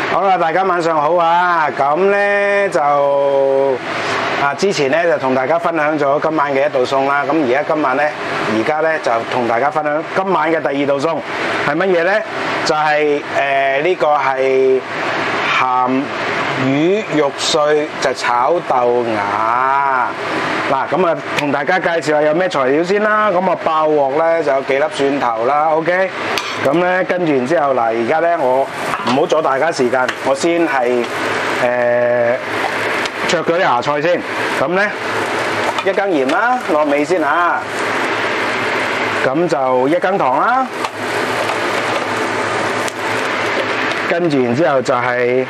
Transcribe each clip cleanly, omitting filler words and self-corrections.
好啦，大家晚上好啊！咁咧就之前咧就同大家分享咗今晚嘅一道餸啦。咁而家咧就同大家分享今晚嘅第二道餸係乜嘢咧？就係呢個係鹹魚肉碎就炒豆芽。嗱，咁啊同大家介紹下有咩材料先啦。咁啊爆鑊咧就有幾粒蒜頭啦 ，OK。咁咧跟住然之後嗱，而家咧我唔好阻大家時間，我先係灼咗啲芽菜先。咁咧一羹鹽啦，落味先嚇。咁就一羹糖啦。跟住然之後就係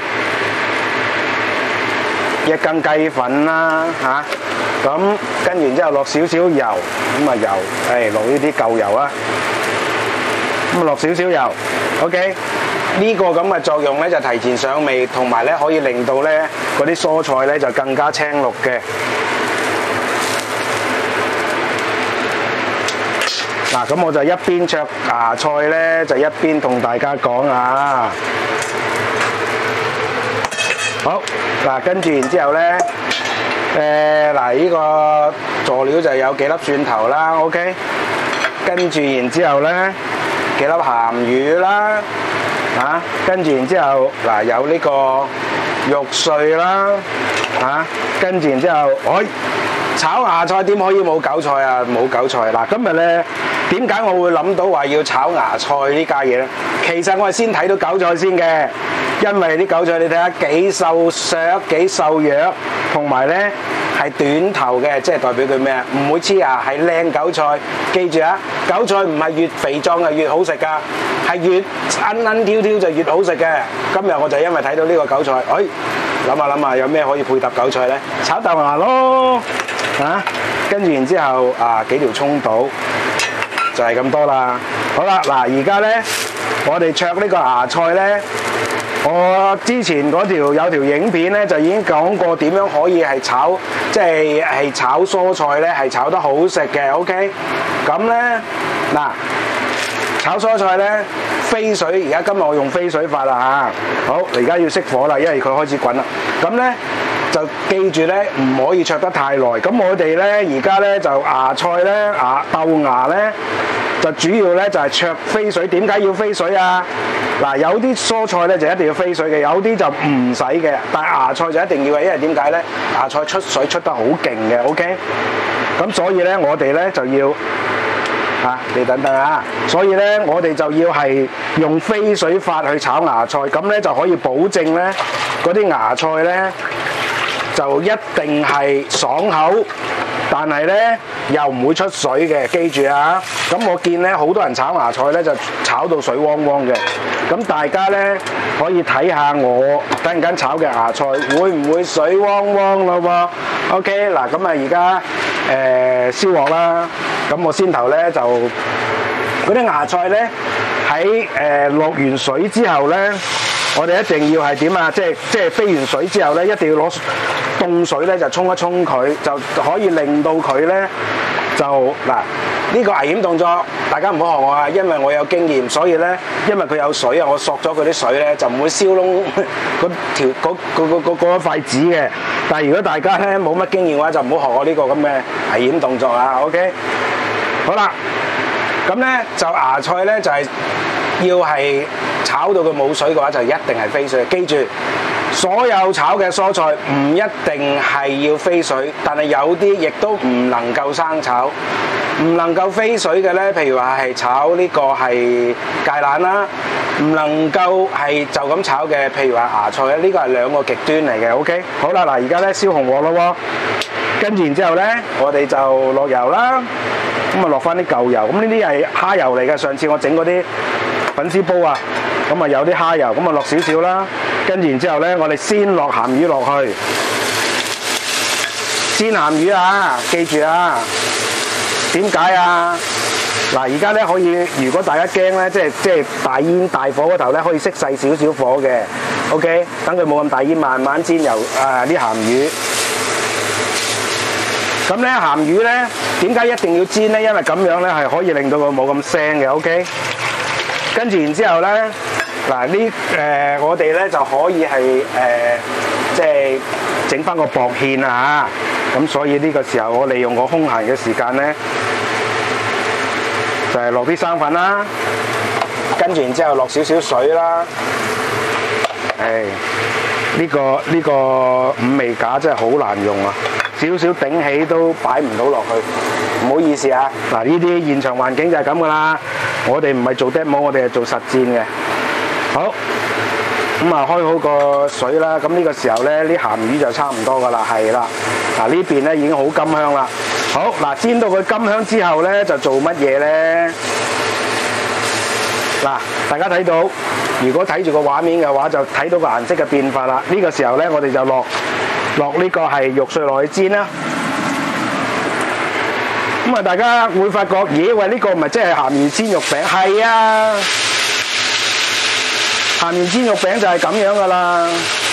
一羹雞粉啦嚇。咁跟住然之後落少少油，咁啊油，落呢啲舊油啊。咁落少少油 ，OK。呢個咁嘅作用咧就提前上味，同埋咧可以令到咧嗰啲蔬菜咧就更加青綠嘅。嗱，咁我就一邊灼芽菜咧，就一邊同大家講啊。好，嗱，跟住然之後咧，嗱呢個佐料就有幾粒蒜頭啦 ，OK。跟住然之後咧。幾粒鹹魚啦，跟住然之後嗱有呢個肉碎啦，跟住然之後，炒芽菜點可以冇韭菜啊？冇韭菜嗱，今日咧點解我會諗到話要炒芽菜呢家嘢咧？其實我係先睇到韭菜先嘅，因為啲韭菜你睇下幾瘦削幾瘦弱，同埋咧係短頭嘅，即係代表佢咩啊？唔會黐牙，係靚韭菜。記住啊，韭菜唔係越肥壯就越好食㗎，係越奀挑挑就越好食嘅。今日我就因為睇到呢個韭菜，諗下有咩可以配搭韭菜咧？炒豆芽咯，跟住然之後幾條葱到，就係咁多啦。好啦，嗱而家咧，我哋灼呢個芽菜咧。我之前嗰有條影片咧，就已經講過點樣可以係炒，即係炒蔬菜咧，係炒得好食嘅。OK， 咁咧嗱，炒蔬菜咧飛水，而家今日我用飛水法啦嚇。好，而家要熄火啦，因為佢開始滾啦。咁咧就記住咧，唔可以灼得太耐。咁我哋咧而家咧就芽菜咧豆芽咧。就主要咧就係灼飛水，點解要飛水啊？嗱，有啲蔬菜咧就一定要飛水嘅，有啲就唔使嘅，但係芽菜就一定要嘅，因為點解咧？芽菜出水出得好勁嘅 ，OK。咁所以咧，我哋咧就要你等等啊！所以咧，我哋就要係用飛水法去炒芽菜，咁咧就可以保證咧嗰啲芽菜咧就一定係爽口。但係咧又唔會出水嘅，記住啊！咁我見咧好多人炒芽菜咧就炒到水汪汪嘅，咁大家咧可以睇下我突然間炒嘅芽菜會唔會水汪汪咯喎 ？OK 嗱，咁啊而家燒鑊啦，咁我先頭咧就嗰啲芽菜咧喺落完水之後咧。我哋一定要係點啊？即係飛完水之後咧，一定要攞凍水咧就沖一沖佢，就可以令到佢咧就呢個危險動作，大家唔好學我啊！因為我有經驗，所以咧因為佢有水啊，我索咗佢啲水咧就唔會燒燶嗰塊紙嘅。但係如果大家咧冇乜經驗嘅話，就唔好學我呢個咁嘅危險動作啊 ！OK， 好啦，咁咧就芽菜咧就係要係。炒到佢冇水嘅話，就一定係飛水。記住，所有炒嘅蔬菜唔一定係要飛水，但係有啲亦都唔能夠生炒。唔能夠飛水嘅咧，譬如話係炒呢個係芥蘭啦，唔能夠係就咁炒嘅，譬如話芽菜咧，呢個係兩個極端嚟嘅。OK， 好啦，嗱而家咧燒紅鑊咯喎，跟住然之後咧，我哋就落油啦，咁啊落翻啲舊油，咁呢啲係蝦油嚟嘅。上次我整嗰啲粉絲煲啊。咁啊有啲蝦油，咁啊落少少啦，跟住然之後咧，我哋先落鹹魚落去，鮮鹹魚啊，記住啊，點解啊？嗱，而家咧可以，如果大家驚咧，即係大煙大火嗰頭咧，可以熄細少少火嘅 ，OK， 等佢冇咁大煙，慢慢煎油啲鹹魚。咁咧鹹魚咧，點解一定要煎咧？因為咁樣咧係可以令到佢冇咁腥嘅 ，OK。跟住然之後咧， 嗱我哋咧就可以係即係整翻個薄芡啊嚇，咁所以呢個時候我利用個空閒嘅時間咧，就係落啲生粉啦，跟住然之後落少少水啦。呢個五味架真係好難用啊！少少頂起都擺唔到落去，唔好意思啊！嗱，呢啲現場環境就係咁噶啦，我哋唔係做 demo， 我哋係做實戰嘅。好，咁啊開好個水啦，咁呢個時候咧，啲鹹魚就差唔多噶啦，係啦。嗱呢邊咧已經好甘香啦。好，嗱煎到佢甘香之後咧，就做乜嘢咧？嗱，大家睇到，如果睇住個畫面嘅話，就睇到個顏色嘅變化啦。呢個時候咧，我哋就落呢個係肉碎落去煎啦。咁啊，大家會發覺，咦？喂，呢個唔係即係鹹魚煎肉餅？係啊，鹹魚煎肉餅就係咁樣噶啦。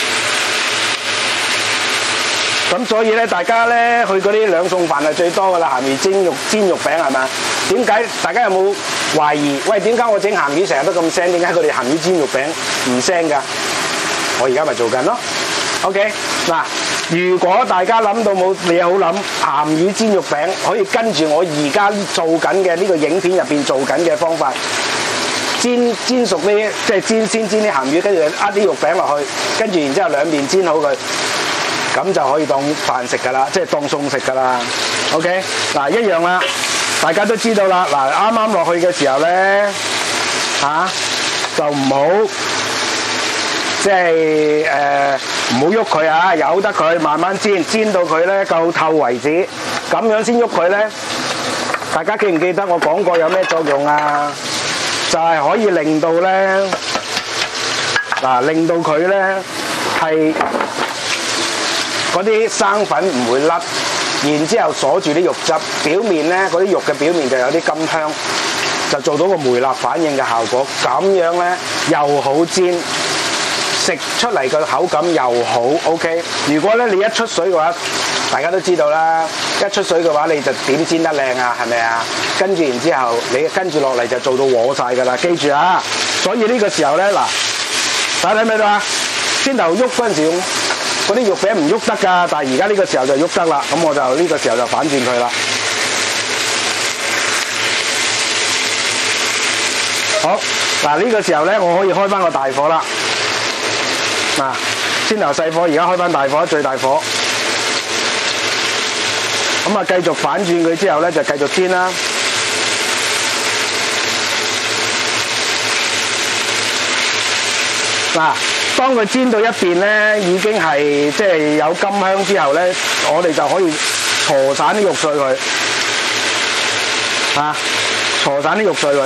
咁所以咧，大家咧去嗰啲兩餸飯係最多噶啦，鹹魚煎肉餅係咪？點解？大家有冇懷疑？喂，點解我整鹹魚成日都咁腥？點解佢哋鹹魚煎肉餅唔腥㗎？我而家咪做緊咯。OK， 嗱，如果大家諗到冇嘢好諗，鹹魚煎肉餅可以跟住我而家做緊嘅呢個影片入邊做緊嘅方法，煎熟啲，即係先煎啲鹹魚，跟住呃啲肉餅落去，跟住然之後兩面煎好佢。咁就可以當飯食㗎啦，即係當餸食㗎啦。OK， 嗱一樣啦，大家都知道啦。嗱啱啱落去嘅時候咧，就唔好即係唔好喐佢啊，由得佢慢慢煎到佢咧夠透為止，咁樣先喐佢咧。大家記唔記得我講過有咩作用啊？就係可以令到咧，令到佢咧係。嗰啲生粉唔會甩，然之後鎖住啲肉汁，表面咧嗰啲肉嘅表面就有啲甘香，就做到個梅納反應嘅效果。咁樣咧又好煎，食出嚟個口感又好 OK。如果咧你一出水嘅話，大家都知道啦，一出水嘅話你就點煎得靚啊？係咪啊？跟住然之後你跟住落嚟就做到和晒㗎啦。記住啊！所以呢個時候咧嗱，大家睇唔睇到啊？先頭喐嗰陣時用。嗰啲肉餅唔喐得㗎，但係而家呢個時候就喐得啦，咁我就呢個時候就反轉佢啦。好，嗱呢個時候咧，我可以開翻個大火啦。嗱，先由細火，而家開翻大火，最大火。咁啊，繼續反轉佢之後咧，就繼續煎啦。嗱。當佢煎到一邊咧，已經係即係有甘香之後咧，我哋就可以搓散啲肉碎佢，搓散啲肉碎佢。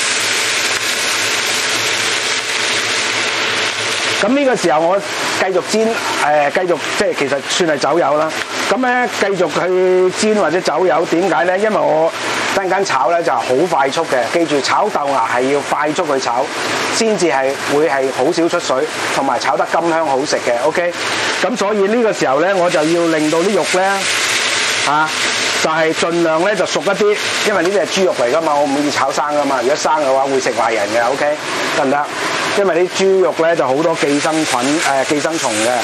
咁呢個時候我繼續煎，繼續即係其實算係走油啦。咁咧繼續去煎或者走油，點解咧？因為我陣間炒咧就係好快速嘅，記住炒豆芽係要快速去炒，先至係會係好少出水，同埋炒得甘香好食嘅。OK， 咁所以呢個時候咧，我就要令到啲肉咧就係盡量咧就熟一啲，因為呢啲係豬肉嚟噶嘛，我唔可以炒生噶嘛。如果生嘅話會食壞人嘅。OK， 得唔得？因為啲豬肉咧就好多寄生菌、寄生蟲嘅。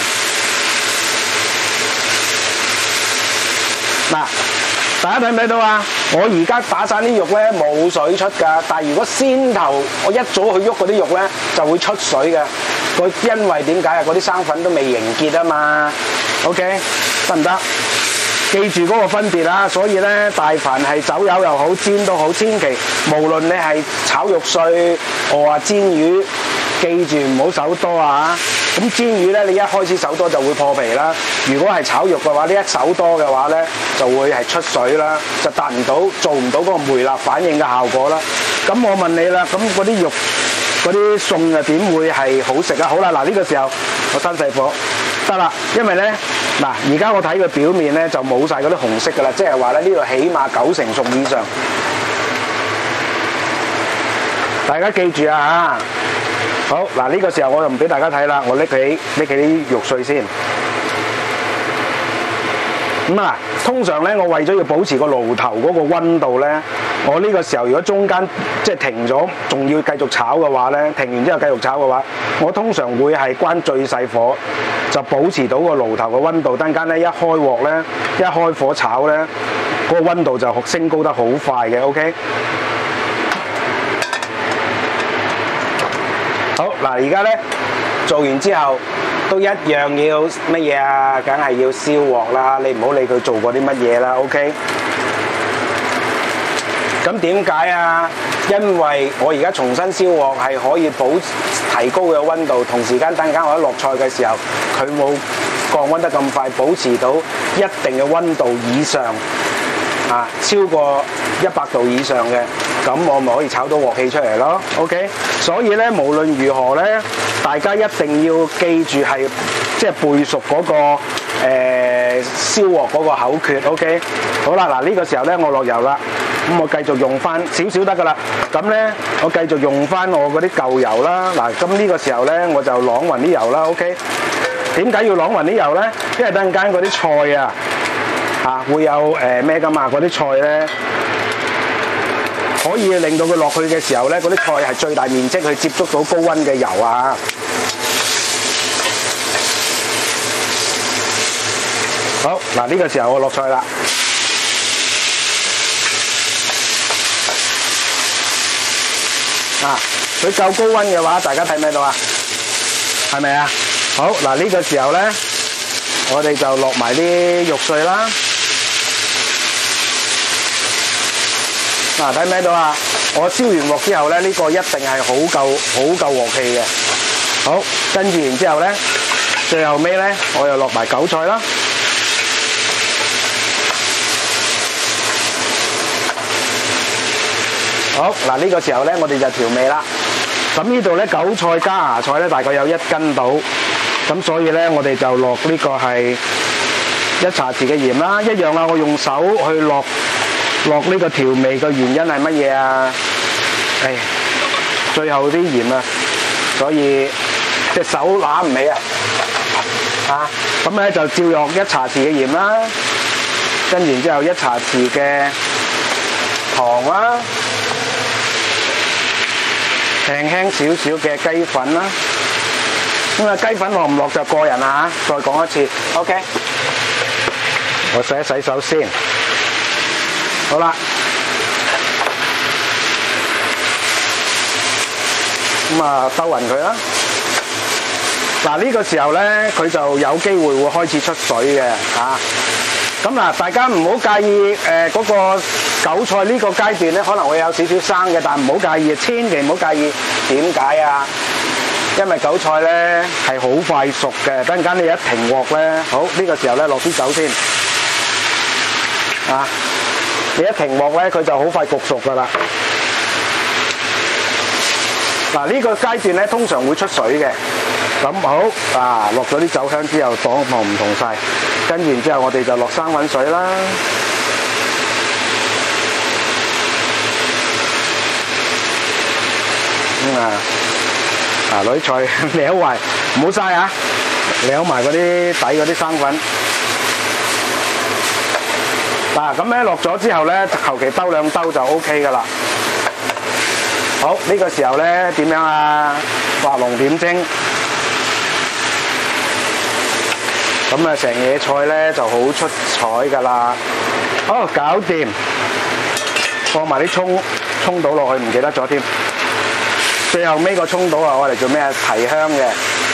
嗱，大家睇唔睇到啊？我而家打散啲肉咧冇水出㗎，但係如果先頭我一早去喐嗰啲肉咧就會出水嘅。因為點解啊？嗰啲生粉都未凝結啊嘛。OK， 得唔得？記住嗰個分別啦。所以咧，大凡係走油又好，煎都好，千祈無論你係炒肉碎、煎魚，記住唔好手多啊！咁煎魚咧，你一開始手多就會破皮啦。如果係炒肉嘅話，你一手多嘅話咧，就會係出水啦，就達唔到、做唔到嗰個梅納反應嘅效果啦。咁我問你啦，咁嗰啲肉、嗰啲餸又點會係好食啊？好啦，嗱呢個時候我閂細火得啦，因為咧嗱，而家我睇佢表面咧就冇晒嗰啲紅色噶啦，即係話咧呢度起碼90%熟以上。大家記住啊嚇！好嗱，呢個時候我就唔俾大家睇啦，我拎起啲肉碎先。 咁啊，通常咧，我為咗要保持個爐頭嗰個溫度咧，我呢個時候如果中間即係停咗，仲要繼續炒嘅話咧，停完之後繼續炒嘅話，我通常會係關最細火，就保持到個爐頭嘅溫度。等間咧一開鑊咧，一開火炒咧，嗰個溫度就升高得好快嘅。OK。好嗱，而家咧做完之後。都一樣要乜嘢啊？梗係要燒鑊啦！你唔好理佢做過啲乜嘢啦 ，OK？ 咁點解啊？因為我而家重新燒鑊係可以提高佢嘅溫度，同時間等間我一落菜嘅時候，佢冇降溫得咁快，保持到一定嘅溫度以上，啊，超過100度以上嘅，咁我咪可以炒到鑊氣出嚟咯 ，OK？ 所以咧，無論如何咧，大家一定要記住係即係背熟嗰個燒鑊嗰個口訣 ，OK？ 好啦，嗱呢個時候咧，我落油啦，咁我繼續用翻少少得噶啦，咁咧我繼續用翻我嗰啲舊油啦，嗱咁呢個時候咧我就啷勻啲油啦 ，OK？ 點解要啷勻啲油咧？因為等陣間嗰啲菜啊嚇會有咩噶嘛，嗰啲菜咧。可以令到佢落去嘅時候咧，嗰啲菜係最大面積去接觸到高溫嘅油啊！好，嗱呢個時候我落菜啦。啊，佢夠高溫嘅話，大家睇唔睇到啊？係咪啊？好，嗱呢個時候咧，我哋就落埋啲肉碎啦。嗱，睇唔睇到啊？我燒完鑊之後咧，呢個一定係好夠鑊氣嘅。好，跟住然之後咧，最後尾咧，我又落埋韭菜啦。好，嗱呢個時候咧，我哋就調味啦。咁呢度咧，韭菜加芽菜咧，大概有1斤到。咁所以咧，我哋就落呢個係1茶匙嘅鹽啦，一樣啦。我用手去落呢個調味嘅原因係乜嘢啊？最後啲鹽啊，所以隻手攬唔起啊！咁咧就照用1茶匙嘅鹽啦，跟住之後1茶匙嘅糖啦，輕輕少少嘅雞粉啦。咁啊，雞粉落唔落就個人啦嚇。再講一次 ，OK。我洗一洗手先。好啦，咁啊兜勻佢啦。嗱呢個時候咧，佢就有機會會開始出水嘅嚇。咁嗱，大家唔好介意嗰個韭菜呢個階段咧，可能會有少少生嘅，但唔好介意，千祈唔好介意。點解啊？因為韭菜咧係好快熟嘅，等陣間你一停鑊咧，好呢個時候咧落啲酒先啊。你一停鑊咧，佢就好快焗熟噶啦。嗱呢個階段咧，通常會出水嘅。咁好啊，落咗啲酒香之後，檔房唔同晒。跟住之後，我哋就落生滾水啦。攞啲菜撩埋，唔好嘥啊！撩埋嗰啲底嗰啲生粉。嗱咁咧落咗之後咧，求其兜2兜就 OK 噶啦。好，呢個時候咧點樣啊？畫龍點睛。咁啊，成嘢菜咧就好出彩噶啦。好，搞掂。放埋啲葱倒落去，唔記得咗添。最後尾個葱倒啊，我嚟做咩？提香嘅。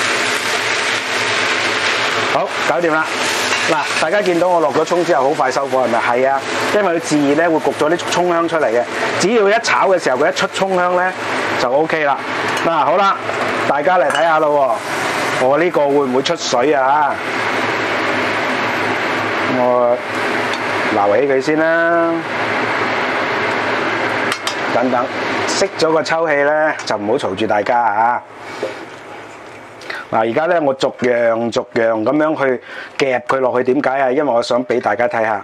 好，搞掂啦。嗱，大家見到我落咗葱之後，好快收火係咪？係啊，因為佢自然咧會焗咗啲葱香出嚟嘅。只要一炒嘅時候，佢一出葱香咧就 OK 啦。嗱，好啦，大家嚟睇下咯喎，我呢個會唔會出水啊？我撈起佢先啦，等等，熄咗個抽氣咧，就唔好嘈住大家啊！嗱，而家咧我逐樣咁樣去夾佢落去，點解啊？因為我想俾大家睇下。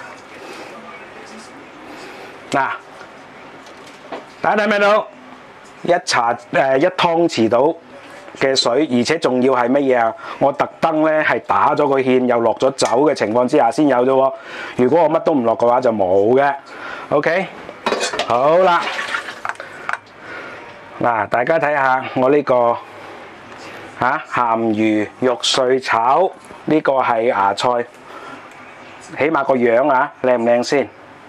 嗱，大家睇唔睇到？1湯匙到嘅水，而且仲要係乜嘢啊？我特登咧係打咗個芡，又落咗酒嘅情況之下先有啫喎。如果我乜都唔落嘅話就冇嘅。OK， 好啦，嗱，大家睇下我呢個鹹魚肉碎炒，呢個係芽菜，起碼個樣啊靚唔靚先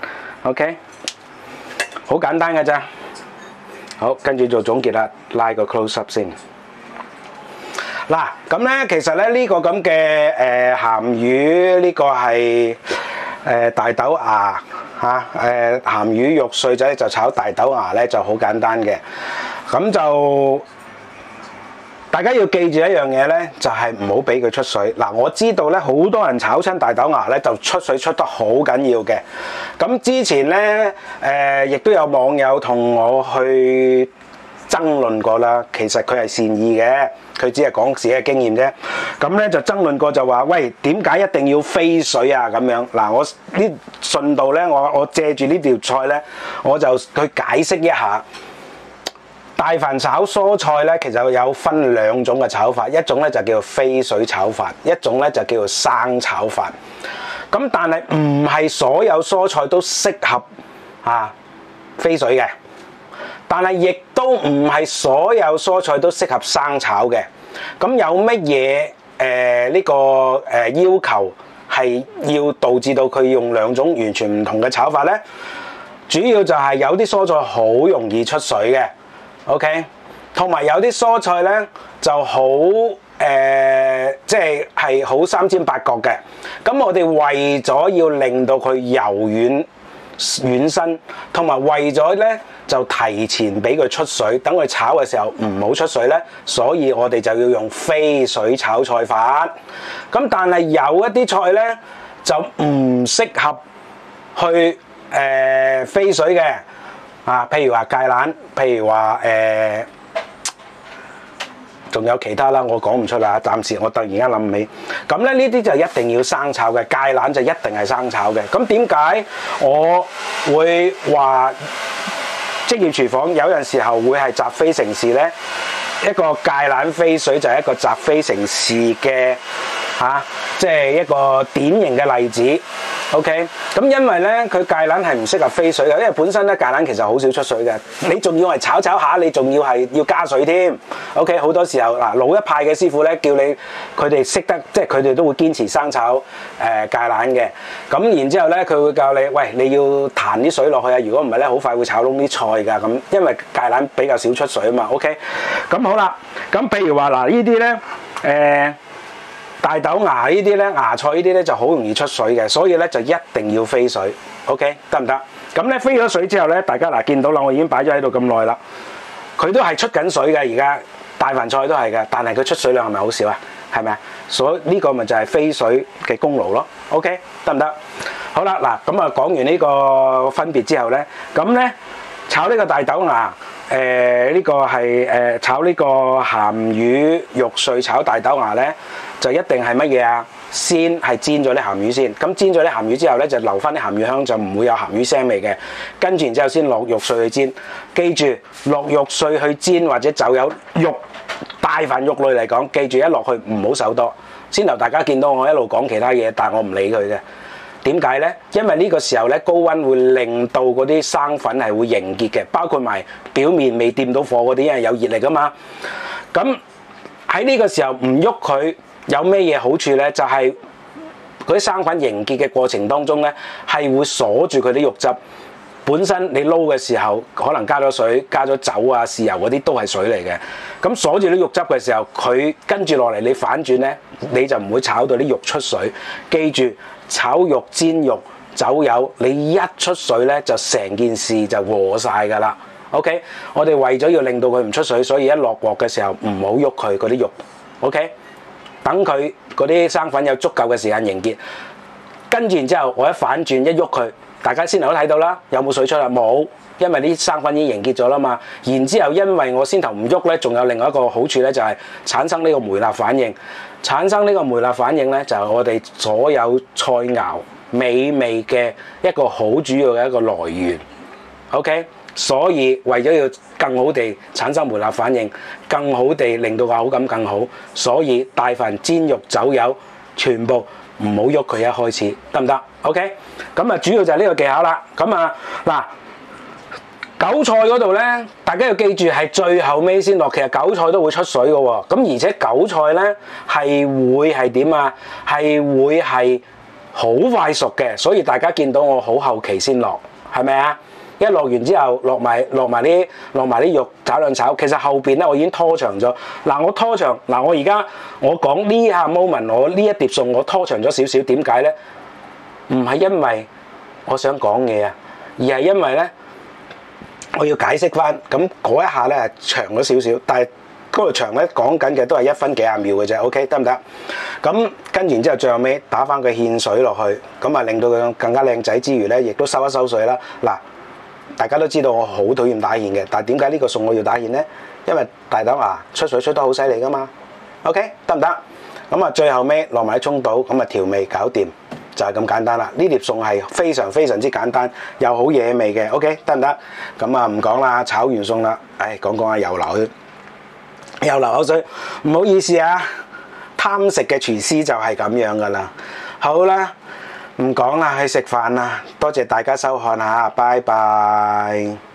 ？OK， 好簡單嘅咋。好，跟住做總結啦，拉個 close up 先。嗱，咁咧其實咧呢個咁嘅鹹魚呢個係大豆芽鹹魚肉碎仔就炒大豆芽咧就好簡單嘅，咁就大家要記住一樣嘢咧，就係唔好俾佢出水。嗱，我知道咧好多人炒親大豆芽咧就出水出得好緊要嘅。咁之前咧亦都有網友同我去爭論過啦，其實佢係善意嘅，佢只係講自己嘅經驗啫。咁咧就爭論過就話，喂，點解一定要飛水啊？咁樣嗱，我呢順道咧，我借住呢條菜咧，我就去解釋一下。大凡炒蔬菜咧，其實有分兩種嘅炒法，一種咧就叫做飛水炒法，一種咧就叫做生炒法。咁但係唔係所有蔬菜都適合飛水嘅，但係亦都唔係所有蔬菜都適合生炒嘅。咁有乜嘢呢個要求係要導致到佢用兩種完全唔同嘅炒法咧？主要就係有啲蔬菜好容易出水嘅。OK， 同埋有啲蔬菜咧就好即係好三尖八角嘅。咁我哋為咗要令到佢柔軟身，同埋為咗咧就提前俾佢出水，等佢炒嘅時候唔好出水咧，所以我哋就要用飛水炒菜法。咁但係有一啲菜咧就唔適合去飛水嘅。譬如話芥蘭，譬如話仲有其他啦，我講唔出啦，暫時我突然間諗唔起。咁咧呢啲就一定要生炒嘅，芥蘭就一定係生炒嘅。咁點解我會話職業廚房有陣時候會係習非成是咧？一個芥蘭飛水就係一個習非成是嘅即係一個典型嘅例子。OK， 咁因為咧佢芥蘭係唔適合飛水嘅，因為本身咧芥蘭其實好少出水嘅，你仲要係炒下，你仲要係要加水添。OK， 好多時候嗱老一派嘅師傅咧叫你佢哋識得，即係佢哋都會堅持生炒芥蘭嘅。咁然之後咧佢會教你，喂，你要彈啲水落去啊，如果唔係咧好快會炒燶啲菜㗎。咁因為芥蘭比較少出水啊嘛。OK， 咁好啦，咁譬如話嗱呢啲咧大豆芽呢啲咧，芽菜呢啲咧就好容易出水嘅，所以咧就一定要飛水。OK， 得唔得？咁咧飛咗水之後咧，大家嗱見到啦，我已經擺咗喺度咁耐啦，佢都係出緊水嘅，而家大凡菜都係嘅，但係佢出水量係咪好少啊？係咪啊？所以呢個咪就係飛水嘅功勞咯。OK， 得唔得？好啦，嗱咁啊講完呢個分別之後咧，咁咧炒呢個大豆芽。呢個係炒呢個鹹魚肉碎炒大豆芽咧，就一定係乜嘢啊？先係煎咗啲鹹魚先，咁煎咗啲鹹魚之後咧，就留翻啲鹹魚香，就唔會有鹹魚腥味嘅。跟住然之後先落肉碎去煎，記住落肉碎去煎或者就有肉大凡肉類嚟講，記住一落去唔好手多。先頭大家見到我一路講其他嘢，但係我唔理佢嘅。點解咧？因為呢個時候咧，高溫會令到嗰啲生粉係會凝結嘅，包括埋表面未掂到火嗰啲，因為有熱力噶嘛。咁喺呢個時候唔喐佢，有咩嘢好處咧？就係嗰啲生粉凝結嘅過程當中咧，係會鎖住佢啲肉汁。本身你撈嘅時候，可能加咗水、加咗酒啊、豉油嗰啲都係水嚟嘅。咁鎖住啲肉汁嘅時候，佢跟住落嚟你反轉咧，你就唔會炒到啲肉出水。記住，炒肉、煎肉、走油，你一出水咧，就成件事就和晒㗎啦。OK， 我哋為咗要令到佢唔出水，所以一落鑊嘅時候唔好喐佢嗰啲肉。OK， 等佢嗰啲生粉有足夠嘅時間凝結。跟住然之後，我一反轉一喐佢。大家先頭都睇到啦，有冇水出啊？冇，因為啲生粉已經凝結咗啦嘛。然之後，因為我先頭唔喐咧，仲有另外一個好處咧，就係產生呢個梅納反應。產生呢個梅納反應咧，就係我哋所有菜肴美味嘅一個好主要嘅一個來源。OK， 所以為咗要更好地產生梅納反應，更好地令到個口感更好，所以大份煎肉走油全部唔好喐佢，一開始得唔得 ？OK， 咁啊主要就係呢個技巧啦。咁啊嗱。韭菜嗰度咧，大家要記住係最後尾先落，其實韭菜都會出水嘅喎。咁而且韭菜咧係會係點啊？係會係好快熟嘅，所以大家見到我好後期先落，係咪啊？一落完之後落埋啲肉炒兩炒，其實後邊咧我已經拖長咗。嗱我拖長，嗱我而家我講呢下 moment， 我呢一碟餸我拖長咗少少，點解咧？唔係因為我想講嘢啊，而係因為咧。我要解釋翻，咁嗰一下咧係長咗少少，但係嗰個長咧講緊嘅都係1分幾廿秒嘅啫 ，OK 得唔得？咁跟完之後最後尾打翻個芡水落去，咁啊令到佢更加靚仔之餘咧，亦都收一收水啦。嗱，大家都知道我好討厭打芡嘅，但係點解呢個餸我要打芡咧？因為大豆芽出水出得好犀利噶嘛 ，OK 得唔得？咁啊最後尾落埋啲葱倒，咁啊調味搞掂。就係咁簡單啦！呢碟餸係非常非常之簡單，又好惹味嘅。OK， 得唔得？咁啊唔講啦，炒完餸啦，講下又流口水，唔好意思啊！貪食嘅廚師就係咁樣噶啦。好啦，唔講啦，去食飯啦。多謝大家收看嚇，拜拜。